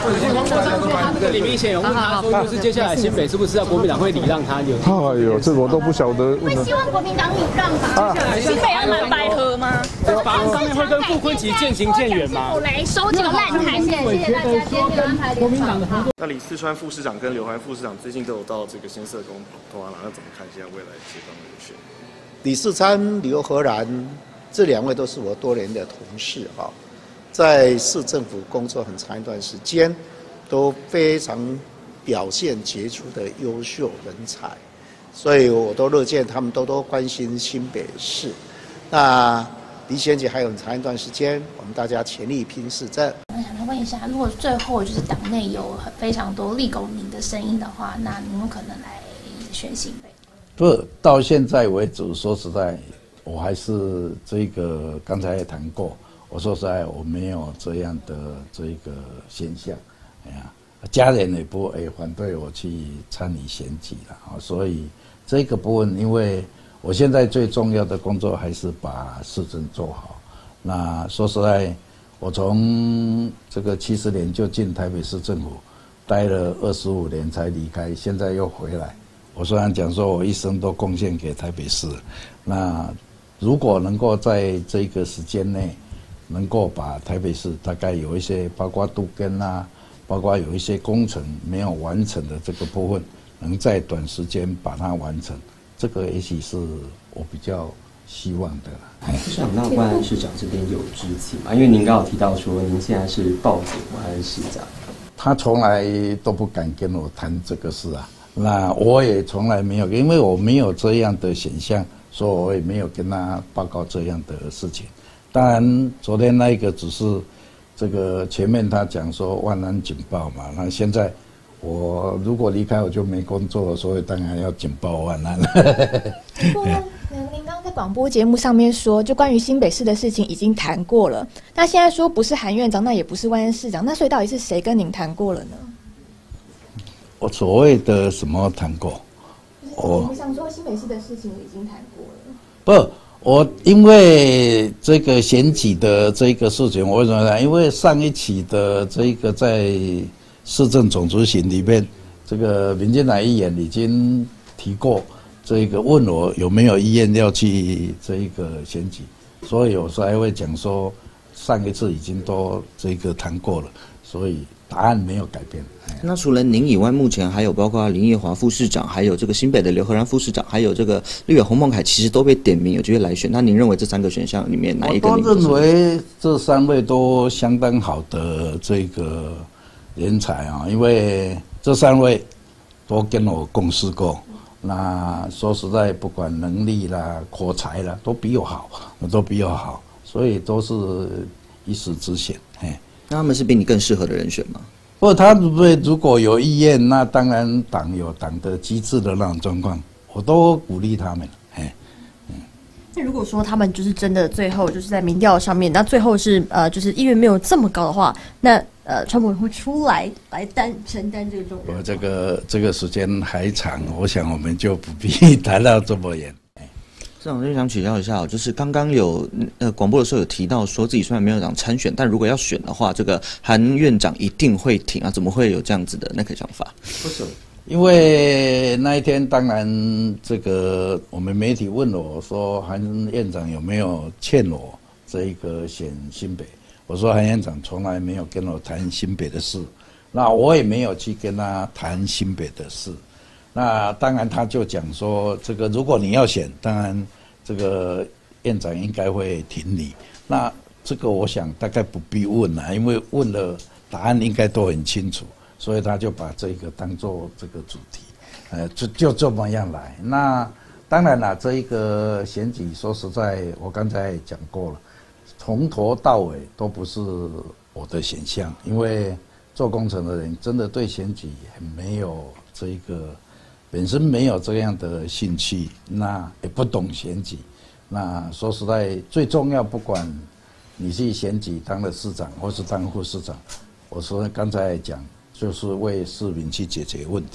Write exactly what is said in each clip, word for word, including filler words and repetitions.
这李明显有问他说，就是接下来新北是不是要国民党会礼让他？有？ 哎呦，这我都不晓得。 会希望国民党礼让吧？ 新北要买百合吗？ 法案上面会跟傅昆萁渐行渐远吗？ 来收这个烂摊子，谢谢大家今天的安排。国民党的合作。 那李四川副市长跟刘环副市长最近都有到这个新社工通话了，那怎么看现在未来这方面的选？ 李四川、刘和然这两位都是我多年的同事哈，在市政府工作很长一段时间，都非常表现杰出的优秀人才，所以我都乐见他们多多关心新北市。那离选举还有很长一段时间，我们大家全力拼市政。 我想来问一下，如果最后就是党内有非常多立功民的声音的话，那你有可能来选新北？ 不，到现在为止，说实在，我还是这个刚才也谈过，我说实在，我没有这样的这个现象，哎呀，家人也不会反对我去参与选举了啊，所以这个部分，因为我现在最重要的工作还是把市政做好。那说实在，我从这个七十年就进台北市政府，待了二十五年才离开，现在又回来。我虽然讲说我一生都贡献给台北市，那如果能够在这个时间内，能够把台北市大概有一些包括都更啊，包括有一些工程没有完成的这个部分，能在短时间把它完成，这个也许是我比较希望的啦。 市长，那万安市长这边有知情吗？因为您刚刚有提到说您现在是报警万安市长， 他从来都不敢跟我谈这个事啊。那我也从来没有，因为我没有这样的选项，所以我也没有跟他报告这样的事情。当然，昨天那一个只是这个前面他讲说万安警报嘛，那现在我如果离开我就没工作了，所以当然要警报万安。 不过，您刚刚在广播节目上面说，就关于新北市的事情已经谈过了，那现在说不是韩院长，那也不是万安市长，那所以到底是谁跟您谈过了呢？ 我所谓的什么谈过？ 我想说新北市的事情已经谈过了。 不，我因为这个选举的这个事情，我为什么呢？因为上一期的这个在市政总执行里面，这个民进党议员已经提过，这个问我有没有意愿要去这个选举，所以我才会讲说，上一次已经都这个谈过了，所以答案没有改变。 那除了您以外，目前还有包括林奕华副市长，还有这个新北的刘和然副市长，还有这个立委洪孟凯，其实都被点名有机会来选。那您认为这三个选项里面哪一个？ 我都认为这三位都相当好的这个人才啊，因为这三位都跟我共事过。那说实在，不管能力啦、口才啦，都比我好，都比我好，所以都是一时之选。哎， 那他们是比你更适合的人选吗？ 不过他如果有意愿，那当然党有党的机制的那种状况，我都鼓励他们。哎， 嗯。那如果说他们就是真的最后就是在民调上面，那最后是呃就是意愿没有这么高的话，那呃川普会出来来担承担这个重任。 我这个这个时间还长，我想我们就不必谈到这么远。 市长，我就想请教一下，就是刚刚有呃广播的时候有提到说自己虽然没有想参选，但如果要选的话，这个韩院长一定会挺啊，怎么会有这样子的那个想法？ 不是，因为那一天当然这个我们媒体问我说韩院长有没有欠我这一个选新北，我说韩院长从来没有跟我谈新北的事，那我也没有去跟他谈新北的事。那当然他就讲说，这个如果你要选，当然这个院长应该会挺你。那这个我想大概不必问了，因为问了答案应该都很清楚，所以他就把这个当做这个主题，呃，就就这么样来。那当然了，这一个选举说实在，我刚才也讲过了，从头到尾都不是我的选项，因为做工程的人真的对选举很没有这一个。本身没有这样的兴趣，那也不懂选举。那说实在，最重要，不管你去选举当了市长或是当副市长，我说刚才讲，就是为市民去解决问题。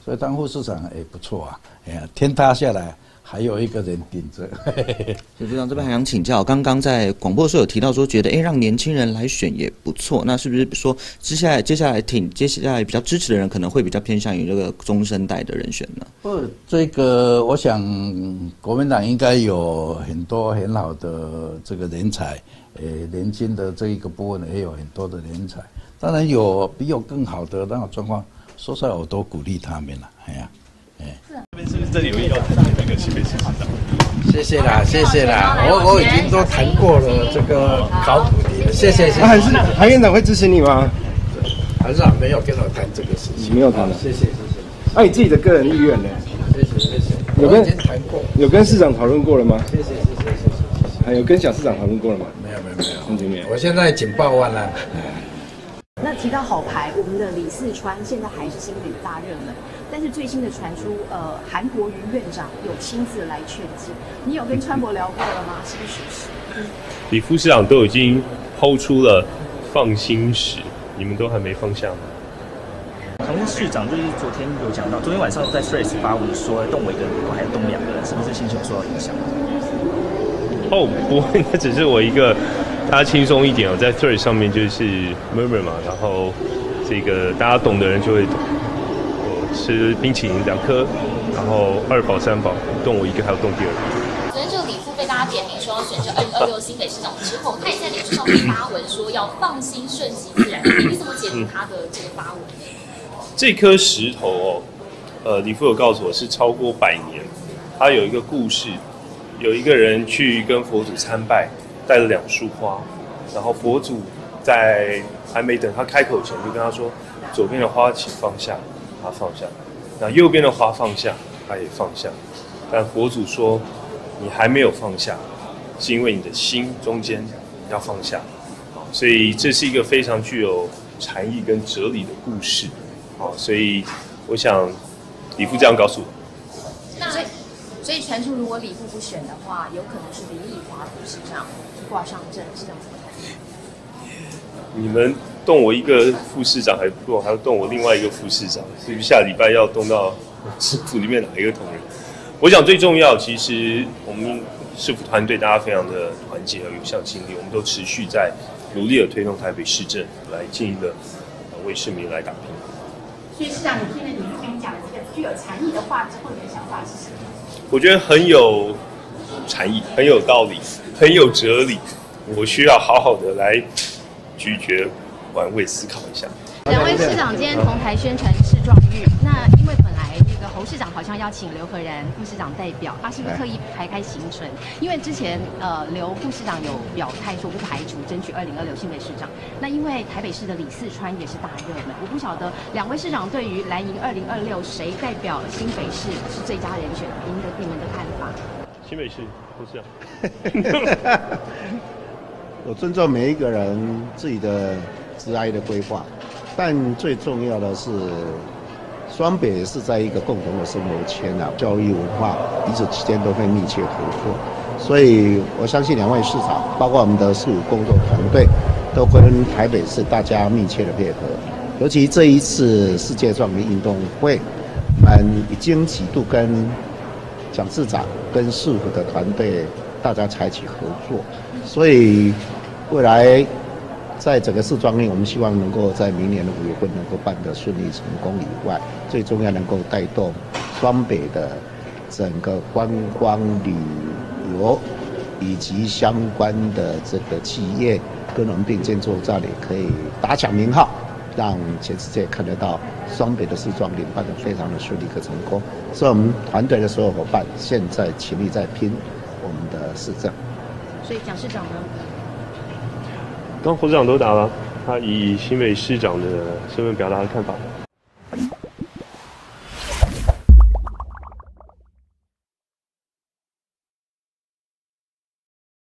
所以当副市长也不错啊。哎呀，天塌下来还有一个人顶着。 所以局长这边还想请教，刚刚在广播的时候有提到说，觉得哎让年轻人来选也不错，那是不是说接下来接下来挺接下来比较支持的人可能会比较偏向于这个中生代的人选呢？ 不，这个我想国民党应该有很多很好的这个人才，呃，年轻的这一个部分也有很多的人才，当然有比有更好的那种状况，说出来我都鼓励他们了，哎呀。 这边是不是这里有要谈的那个新北市市长？ 谢谢啦，谢谢啦，我我已经都谈过了这个考古题了，谢谢谢谢。 韩市韩院长会支持你吗？ 韩市长没有跟我谈这个事情， 没有谈了， 谢谢谢谢。 那、啊、你自己的个人意愿呢？ 谢谢谢谢。 有跟谈过， 有跟市长讨论过了吗？ 谢谢谢谢谢谢。 还有跟小市长讨论过了吗？ 没有没有没有， 很久没有。 我现在警报完了。 那提到好牌，我们的李四川现在还是新北大热门，但是最新的传出，呃，韩国瑜院长有亲自来劝进，你有跟川博聊过了吗？是不是属实？ 李副市长都已经抛出了放心时，你们都还没放下吗？ 唐问市长就是昨天有讲到，昨天晚上在 Threads 发文说动我一个人，我还有动两个人，是不是心情有受到影响？ 哦，不会，那只是我一个。大家轻松一点哦，在 Threads 上面就是 murmur 嘛，然后这个大家懂的人就会懂。我吃冰淇淋两颗，然后二宝三宝，动我一个还要动第二个。 昨天这个李副被大家点名说要选这二零二六新北市长之后，他也在脸书上面发文说要放心顺其自然，你怎么解读他的这个发文？ 这颗石头哦，呃，李副有告诉我是超过百年，他有一个故事，有一个人去跟佛祖参拜。带了两束花，然后佛祖在还没等他开口前就跟他说：“左边的花请放下。”他放下，那右边的花放下，他也放下。但佛祖说：“你还没有放下，是因为你的心中间要放下。”所以这是一个非常具有禅意跟哲理的故事。好，所以我想李副这样告诉我。 那所以，所以传出如果李副不选的话，有可能是林奕华副市长挂上阵，是这样子吗？ 你们动我一个副市长还不够，还要动我另外一个副市长，是不是下礼拜要动到市府里面哪一个同仁？我想最重要，其实我们市府团队大家非常的团结和有向心力，我们都持续在努力的推动台北市政来尽力的为市民来打拼。 所以市长，你听了李副跟你讲的这个具有禅意的话之后，你的想法是什么？ 我觉得很有禅意，很有道理，很有哲理。我需要好好的来咀嚼、玩味、思考一下。 两位市长今天同台宣传市状日，那因为本来那个侯市长好像要请刘和然副市长代表，他是不是特意排开行程？因为之前呃刘副市长有表态说不排除争取二零二六新北市长。那因为台北市的李四川也是大热门，我不晓得两位市长对于蓝营二零二六谁代表新北市是最佳人选，您的你们的看法？ 新北市侯市长。 我尊重每一个人自己的职涯的规划，但最重要的是，双北是在一个共同的生活圈啊，教育文化彼此之间都会密切合作，所以我相信两位市长，包括我们的市府工作团队，都跟台北市大家密切的配合。尤其这一次世界壮年运动会，我们已经几度跟蒋市长、跟市府的团队大家采取合作，所以未来在整个市壮运，我们希望能够在明年的五月份能够办得顺利成功以外，最重要能够带动双北的整个观光旅游以及相关的这个企业跟我们并肩作战，也可以打响名号，让全世界看得到双北的市壮运办得非常的顺利和成功。所以我们团队的所有伙伴现在全力在拼我们的市政。 所以蒋市长呢？ 刚侯市长都答了，他以新北市长的身份表达的看法。